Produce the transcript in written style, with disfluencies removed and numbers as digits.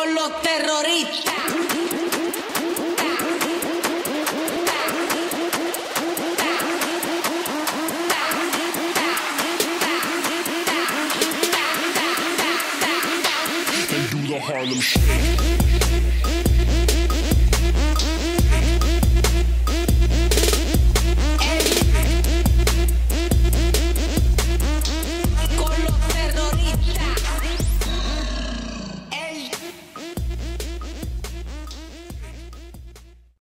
con los terroristas. And do the Harlem Shake.